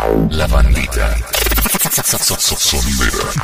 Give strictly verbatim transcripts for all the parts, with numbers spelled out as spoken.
La bandita sonidera.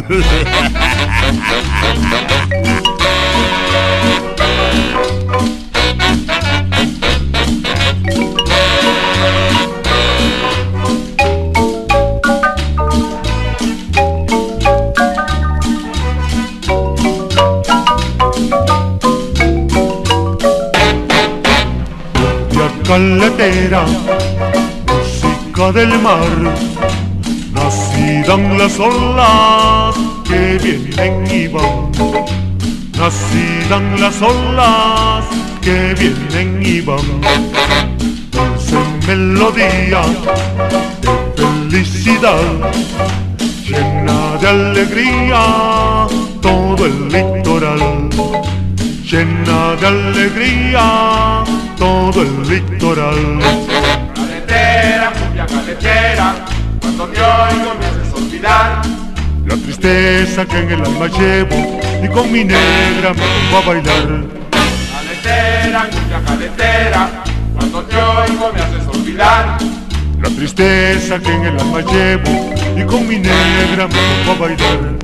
Caletera, música del mar, nacida en las olas que vienen y van, nacida en las olas que vienen y van, dulce melodía de felicidad, llena de alegría todo el litoral, llena de alegría todo el litoral. Caletera, cumbia caletera, cuando te oigo me haces olvidar la tristeza que en el alma llevo y con mi negra me pongo a bailar. Caletera, cumbia caletera, cuando te oigo me haces olvidar la tristeza que en el alma llevo y con mi negra me pongo a bailar.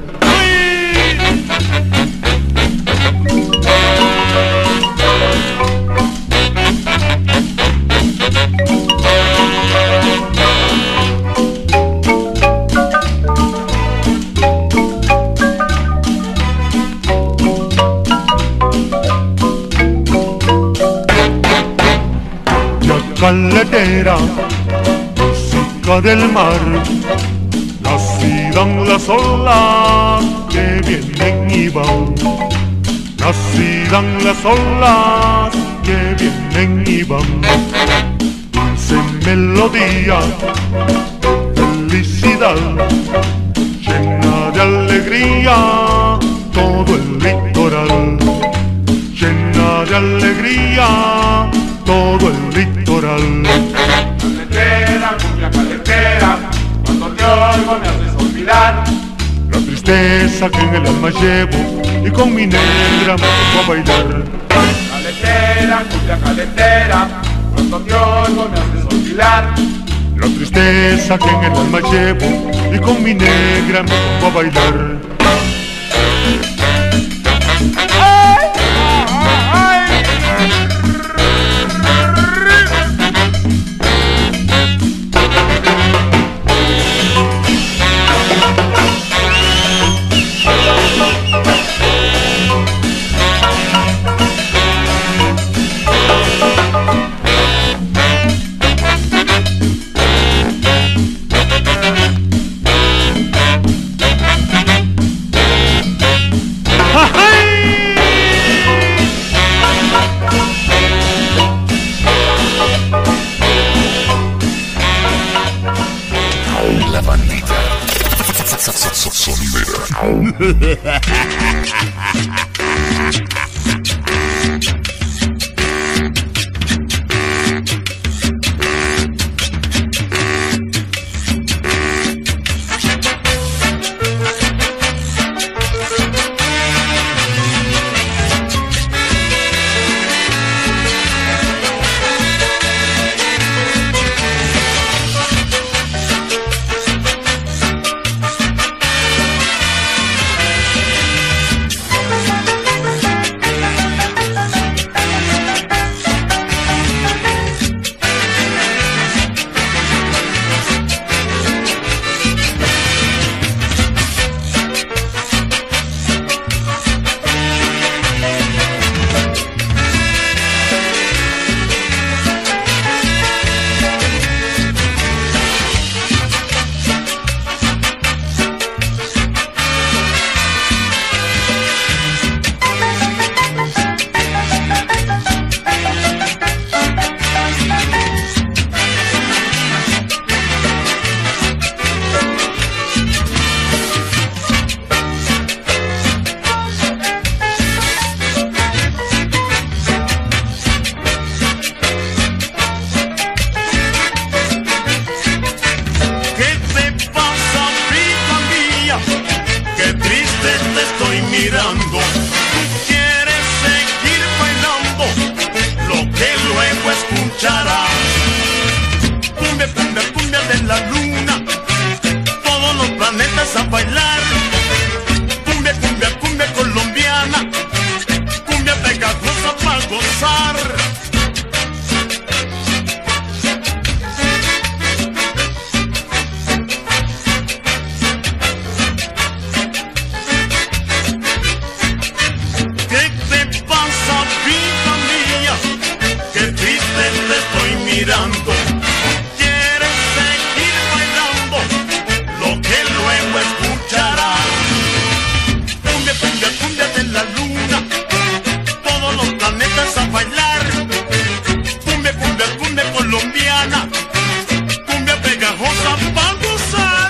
Caletera, música del mar, nacida en las olas que vienen y van, nacida en las olas que vienen y van, dulce melodía de felicidad, llena de alegría todo el litoral, llena de alegría todo el litoral. Caletera, cumbia caletera, cuando te oigo me haces olvidar la tristeza que en el alma llevo y con mi negra me pongo a bailar. Caletera, cumbia caletera, cuando te oigo me haces olvidar la tristeza que en el alma llevo y con mi negra me pongo a bailar. La bandita sonidera. bailar. Cumbia, cumbia, cumbia colombiana, cumbia pegajosa para gozar. ¿Qué te pasa, vida mía? Qué triste te estoy mirando. ¿Quieres seguir bailando? Lo que luego escucharás. Cumbia, cumbia, cumbia de la luna, todos los planetas a bailar. Cumbia, cumbia, cumbia colombiana, cumbia pegajosa para gozar.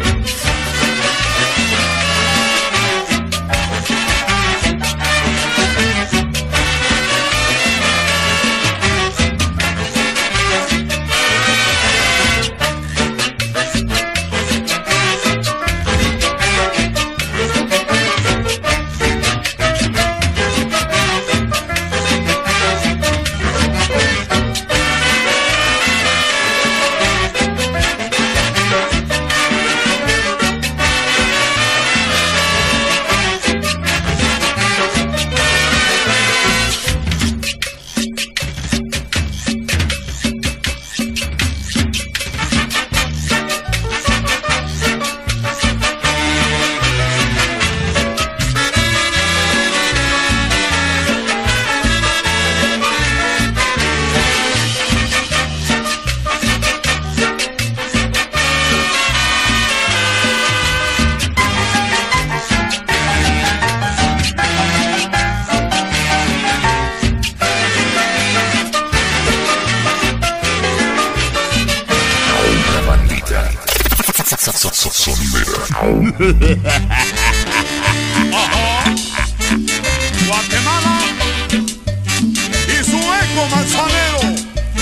Ajá. Guatemala y su eco manzanero.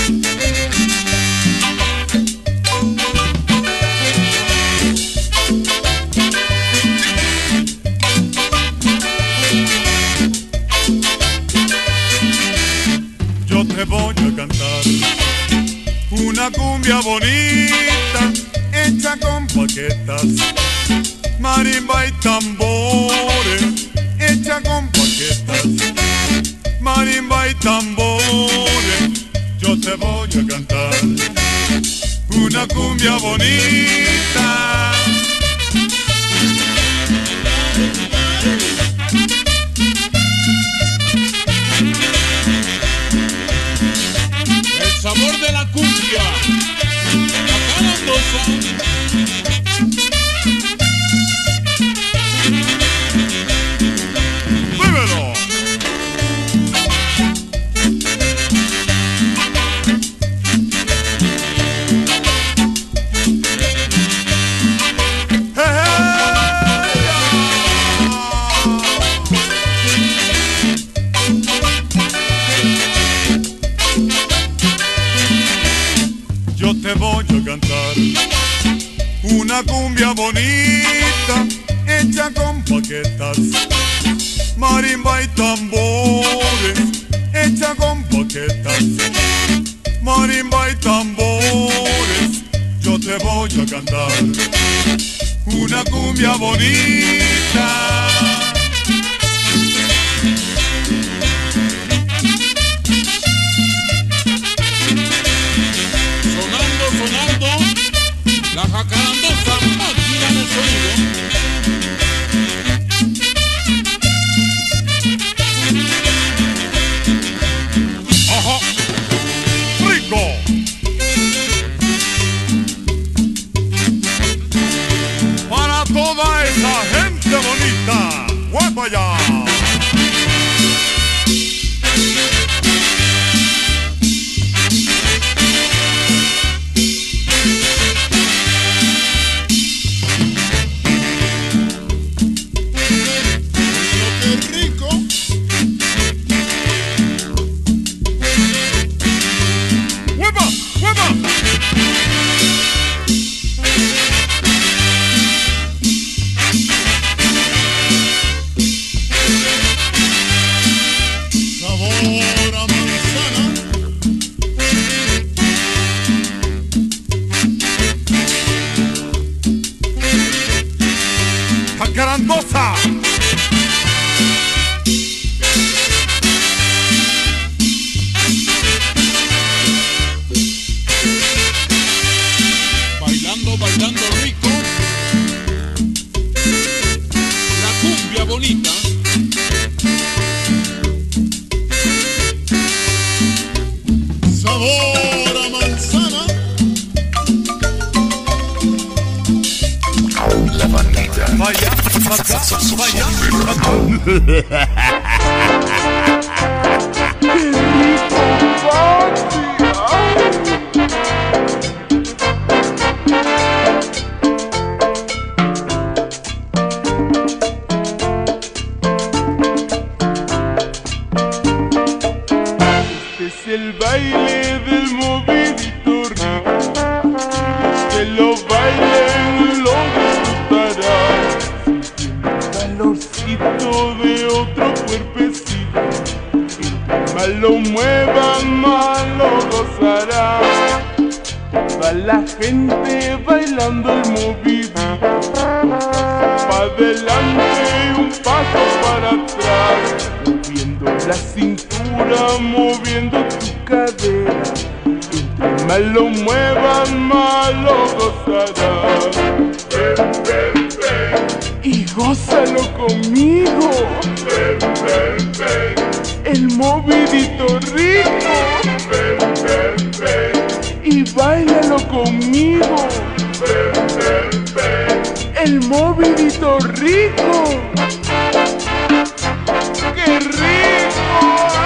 Yo te voy a cantar una cumbia bonita hecha con baquetas, marimba y tambores, hecha con baquetas, marimba y tambores. Yo te voy a cantar una cumbia bonita. El sabor de la cumbia, la carandosa. Yo te voy a cantar una cumbia bonita hecha con baquetas, marimba y tambores, hecha con baquetas, marimba y tambores. Yo te voy a cantar una cumbia bonita. La jacarandosa máquina de sonido. ¡Ajá! ¡Rico! Para toda esa gente bonita, ¡guapa ya! Estamos bailando rico. La cumbia bonita. Sabor a manzana. La bandita. Vaya, vaya, vaya. Este es el baile del movidito rico, que lo bailen lo disfrutarán, sintiendo el calorcito de otro cuerpecito. Entre más lo muevan, más lo gozarán. Toda la gente bailando el movidito, un paso para adelante y un paso para atrás, moviendo la cintura, moviendo tu cadera. Entre más lo muevan, más lo gozarás. Ven, ven, ven, y gózalo conmigo. Ven, ven, ven, el movidito rico. Ven, ven, ven, y báilalo conmigo. Ven, ven, ven, el movidito rico. ¡Qué rico!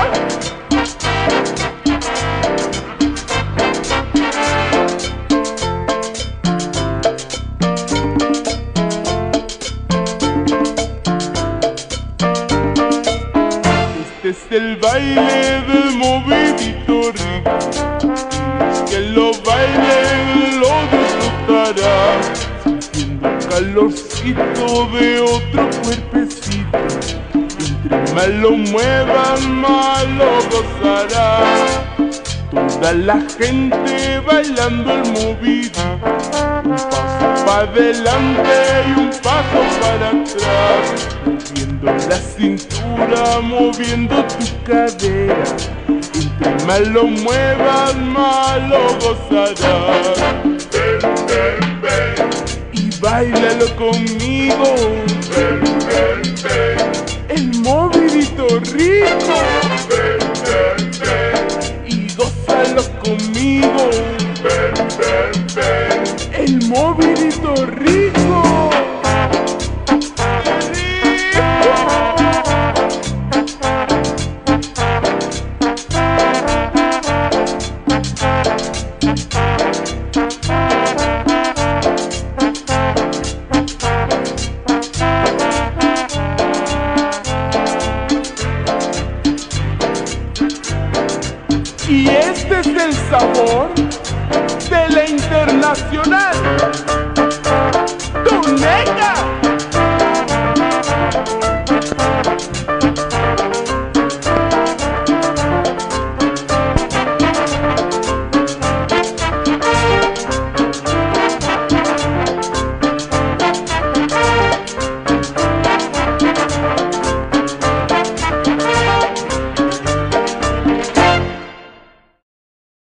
Este es el baile del movidito rico, que lo bailen lo disfrutarán, sintiendo el calorcito de otro cuerpecito. Entre más lo muevan, más lo gozarán. Toda la gente bailando el movidito, un paso para adelante y un paso para atrás, moviendo la cintura, moviendo tu cadera. Entre más lo muevan, más lo gozarás. Ven, ven, ven, y báilalo conmigo. Ven, ven, ven, el movidito rico. Ven, ven, ven, y gózalo conmigo. Ven, ven, ven, el movidito rico.